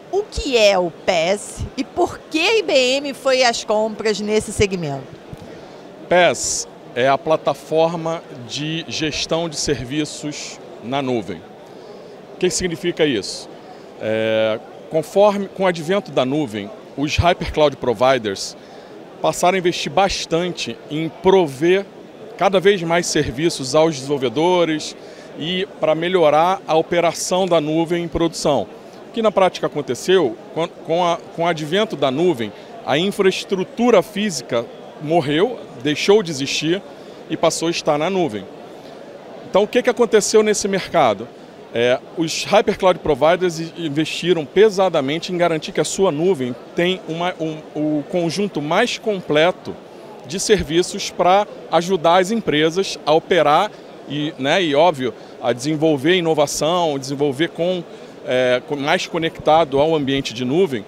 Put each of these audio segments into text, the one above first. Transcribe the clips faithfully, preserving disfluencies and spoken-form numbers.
O que é o P E S e por que a I B M foi às compras nesse segmento? P E S é a plataforma de gestão de serviços na nuvem. O que significa isso? É, conforme, com o advento da nuvem, os Hypercloud Providers passaram a investir bastante em prover cada vez mais serviços aos desenvolvedores e para melhorar a operação da nuvem em produção. O que na prática aconteceu, com, a, com o advento da nuvem, a infraestrutura física morreu, deixou de existir e passou a estar na nuvem. Então o que, que aconteceu nesse mercado? É, os Hypercloud Providers investiram pesadamente em garantir que a sua nuvem tem uma, um, o conjunto mais completo de serviços para ajudar as empresas a operar e, né, e, óbvio, a desenvolver inovação, desenvolver com, é, mais conectado ao ambiente de nuvem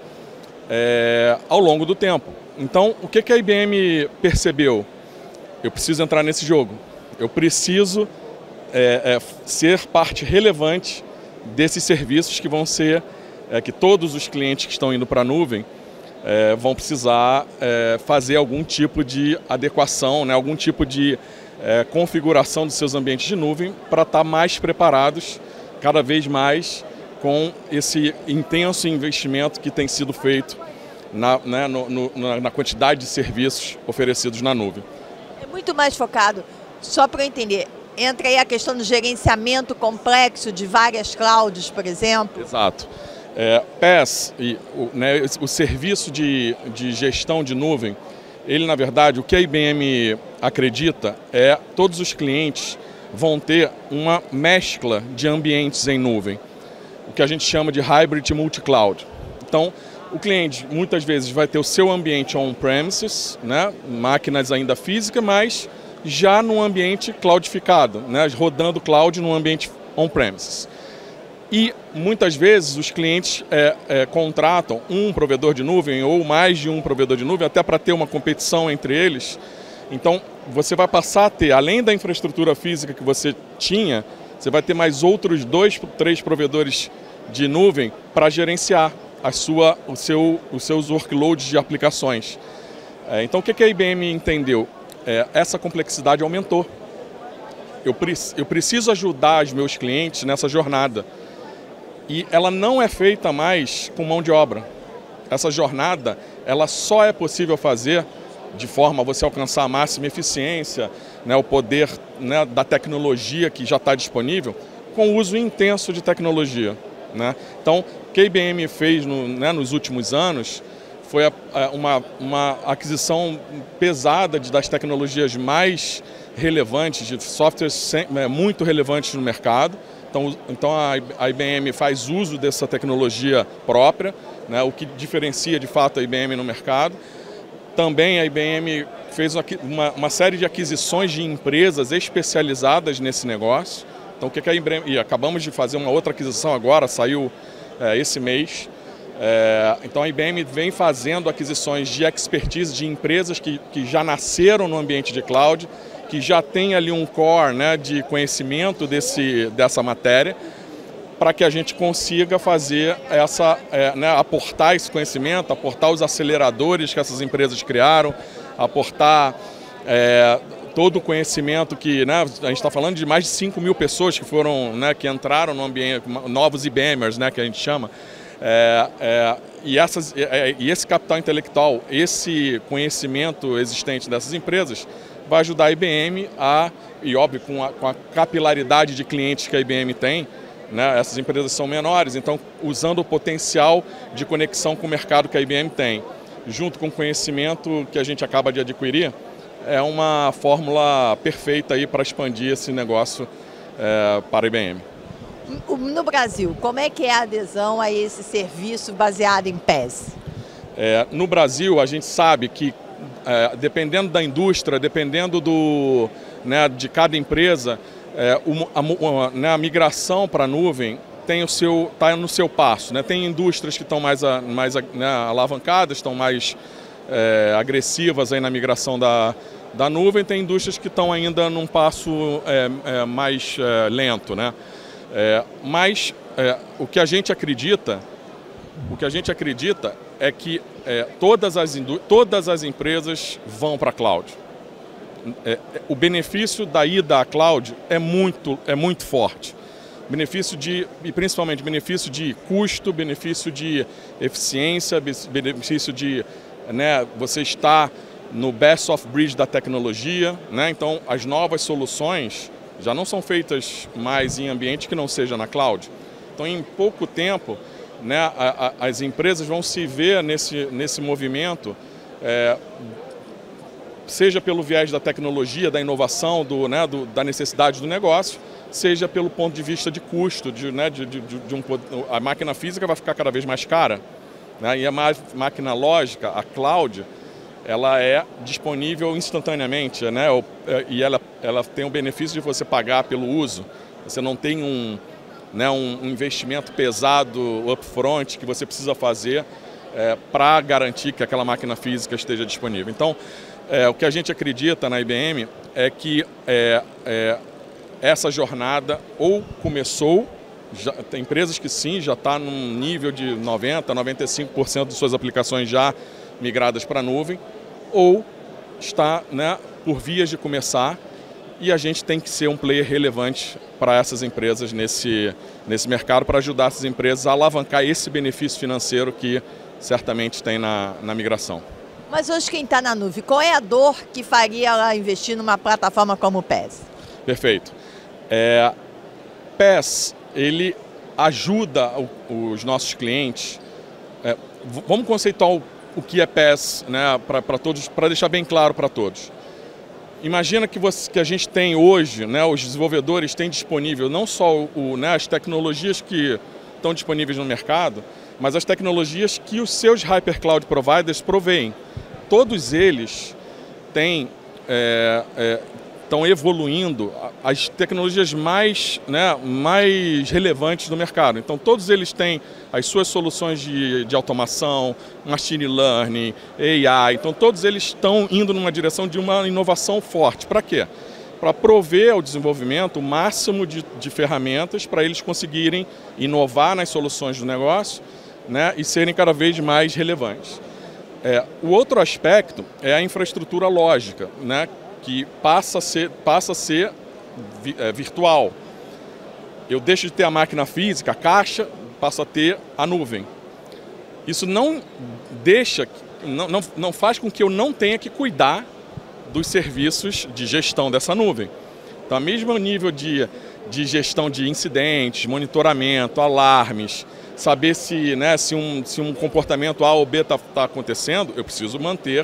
é, ao longo do tempo. Então, o que, que a I B M percebeu? Eu preciso entrar nesse jogo. Eu preciso é, é, ser parte relevante desses serviços que vão ser, é, que todos os clientes que estão indo para a nuvem é, vão precisar é, fazer algum tipo de adequação, né, algum tipo de é, configuração dos seus ambientes de nuvem para estar mais preparados cada vez mais com esse intenso investimento que tem sido feito na, né, no, no, na quantidade de serviços oferecidos na nuvem. É muito mais focado, só para eu entender, entra aí a questão do gerenciamento complexo de várias clouds, por exemplo? Exato. É, P E S, e, o, né, o serviço de, de gestão de nuvem, ele na verdade, o que a I B M acredita é que todos os clientes vão ter uma mescla de ambientes em nuvem, o que a gente chama de Hybrid Multi-Cloud. Então, o cliente muitas vezes vai ter o seu ambiente on-premises, né, máquinas ainda físicas, mas já num ambiente cloudificado, né, rodando cloud num ambiente on-premises. E muitas vezes os clientes é, é, contratam um provedor de nuvem ou mais de um provedor de nuvem, até para ter uma competição entre eles. Então, você vai passar a ter, além da infraestrutura física que você tinha, você vai ter mais outros dois, três provedores de nuvem para gerenciar a sua, o seu, os seus workloads de aplicações. É, então, o que a I B M entendeu? É, essa complexidade aumentou. Eu, pre eu preciso ajudar os meus clientes nessa jornada. E ela não é feita mais com mão de obra. Essa jornada, ela só é possível fazer de forma a você alcançar a máxima eficiência, né, o poder, né, da tecnologia que já está disponível, com o uso intenso de tecnologia, né? Então, o que a I B M fez no, né, nos últimos anos foi a, a, uma, uma aquisição pesada de, das tecnologias mais relevantes, de softwares sem, é, muito relevantes no mercado. Então, então a, a I B M faz uso dessa tecnologia própria, né, o que diferencia de fato a I B M no mercado. Também a I B M fez uma, uma série de aquisições de empresas especializadas nesse negócio. Então, o que a I B M, e acabamos de fazer uma outra aquisição agora, saiu é, esse mês. É, então, a I B M vem fazendo aquisições de expertise de empresas que, que já nasceram no ambiente de cloud, que já tem ali um core, né, de conhecimento desse, dessa matéria, para que a gente consiga fazer essa, é, né, aportar esse conhecimento, aportar os aceleradores que essas empresas criaram, aportar é, todo o conhecimento que, né, a gente está falando de mais de cinco mil pessoas que foram, né, que entraram no ambiente, novos IBMers, né, que a gente chama, é, é, e, essas, é, e esse capital intelectual, esse conhecimento existente dessas empresas, vai ajudar a I B M a, e óbvio, com a, com a capilaridade de clientes que a I B M tem, né, essas empresas são menores, então usando o potencial de conexão com o mercado que a I B M tem, junto com o conhecimento que a gente acaba de adquirir, é uma fórmula perfeita aí para expandir esse negócio é, para a I B M. No Brasil, como é que é a adesão a esse serviço baseado em P E S? É, no Brasil, a gente sabe que É, dependendo da indústria, dependendo do, né, de cada empresa, é, a, a, né, a migração para a nuvem tem o seu, tá no seu passo, né? Tem indústrias que estão mais, a, mais a, né, alavancadas, estão mais é, agressivas aí na migração da, da nuvem, tem indústrias que estão ainda num passo é, é, mais é, lento, né? É, mas é, o que a gente acredita o que a gente acredita é que é, todas, as todas as empresas vão para a cloud. É, o benefício da ida à cloud é muito, é muito forte. Benefício de, e principalmente benefício de custo, benefício de eficiência, benefício de, né, você estar no best of breed da tecnologia, né? Então as novas soluções já não são feitas mais em ambiente que não seja na cloud. Então em pouco tempo, né, a, a, as empresas vão se ver nesse, nesse movimento, é, seja pelo viés da tecnologia, da inovação, do, né, do, da necessidade do negócio, seja pelo ponto de vista de custo, de, né, de, de, de um, a máquina física vai ficar cada vez mais cara, né, e a máquina lógica, a cloud, ela é disponível instantaneamente, né, e ela, ela tem o benefício de você pagar pelo uso. Você não tem um, né, um investimento pesado upfront que você precisa fazer é, para garantir que aquela máquina física esteja disponível. Então, é, o que a gente acredita na I B M é que é, é, essa jornada ou começou, já, tem empresas que sim, já está num nível de noventa por cento, noventa e cinco por cento de suas aplicações já migradas para a nuvem, ou está, né, por vias de começar, e a gente tem que ser um player relevante para essas empresas nesse, nesse mercado, para ajudar essas empresas a alavancar esse benefício financeiro que certamente tem na, na migração. Mas hoje quem está na nuvem, qual é a dor que faria ela investir numa plataforma como o P E S? Perfeito. É, P E S, ele ajuda o, os nossos clientes. É, vamos conceituar o, o que é P E S, né, para todos, para deixar bem claro para todos. Imagina que, você, que a gente tem hoje, né, os desenvolvedores têm disponível não só o, né, as tecnologias que estão disponíveis no mercado, mas as tecnologias que os seus hypercloud providers proveem. Todos eles têm, é, é, estão evoluindo as tecnologias mais, né, mais relevantes do mercado. Então todos eles têm as suas soluções de, de automação, machine learning, A I. Então todos eles estão indo numa direção de uma inovação forte. Para quê? Para prover ao desenvolvimento o máximo de, de ferramentas para eles conseguirem inovar nas soluções do negócio, né, e serem cada vez mais relevantes. É, o outro aspecto é a infraestrutura lógica, né, que passa a ser, passa a ser vi, é, virtual. Eu deixo de ter a máquina física, a caixa, passo a ter a nuvem. Isso não deixa, não, não, não faz com que eu não tenha que cuidar dos serviços de gestão dessa nuvem. Então, ao mesmo nível de, de gestão de incidentes, monitoramento, alarmes, saber se, né, se, um, se um comportamento A ou B está tá acontecendo, eu preciso manter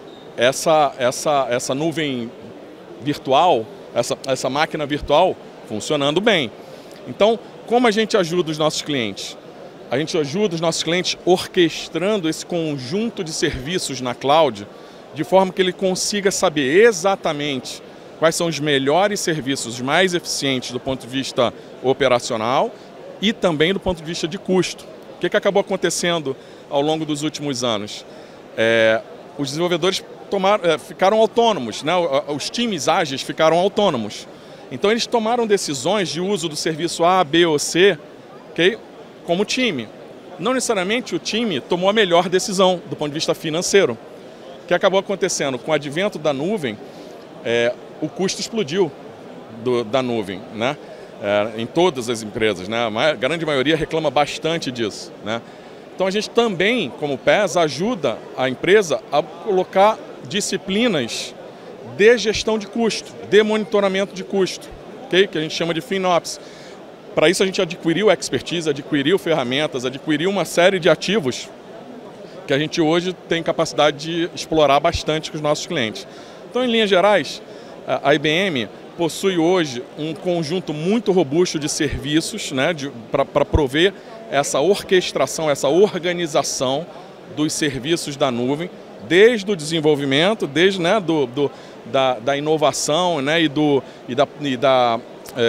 essa, essa, essa nuvem virtual, essa, essa máquina virtual funcionando bem. Então, como a gente ajuda os nossos clientes? A gente ajuda os nossos clientes orquestrando esse conjunto de serviços na cloud, de forma que ele consiga saber exatamente quais são os melhores serviços, os mais eficientes do ponto de vista operacional, e também do ponto de vista de custo. O que, que acabou acontecendo ao longo dos últimos anos? É, os desenvolvedores tomaram, é, ficaram autônomos, né? Os times ágeis ficaram autônomos. Então eles tomaram decisões de uso do serviço A, B ou C, okay, como time. Não necessariamente o time tomou a melhor decisão do ponto de vista financeiro. O que acabou acontecendo? Com o advento da nuvem, é, o custo explodiu do, da nuvem, né? É, em todas as empresas, né? A grande maioria reclama bastante disso, né? Então a gente também, como P E S, ajuda a empresa a colocar disciplinas de gestão de custo, de monitoramento de custo, okay? Que a gente chama de FinOps. Para isso a gente adquiriu expertise, adquiriu ferramentas, adquiriu uma série de ativos que a gente hoje tem capacidade de explorar bastante com os nossos clientes. Então, em linhas gerais, a I B M possui hoje um conjunto muito robusto de serviços, né, para prover essa orquestração, essa organização dos serviços da nuvem, desde o desenvolvimento, desde, né, do, do, da, da inovação, né, e, do, e da, e da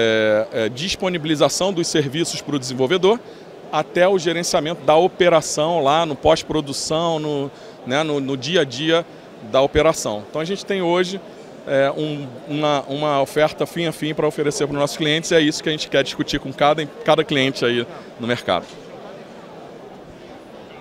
é, é, disponibilização dos serviços para o desenvolvedor, até o gerenciamento da operação lá no pós-produção, no, né, no, no dia a dia da operação. Então a gente tem hoje É, um, uma, uma oferta fim a fim para oferecer para os nossos clientes, e é isso que a gente quer discutir com cada, cada cliente aí no mercado.